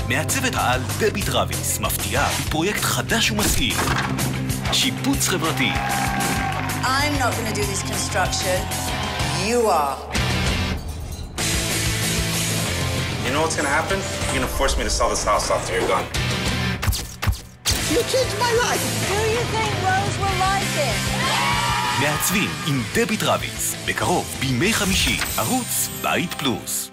מעצבת העל דבי טרוויס מפתיעה בפרויקט חדש ומסעיר. שיפוץ חברתי. I'm not going to do this construction. You are. You know what's going to happen? You're going to force me to sell this house after you're gone. You changed my life. Do you think Rose will like it? מעצבים עם דבי טרוויס, בקרוב בימי חמישי, ערוץ בית פלוס.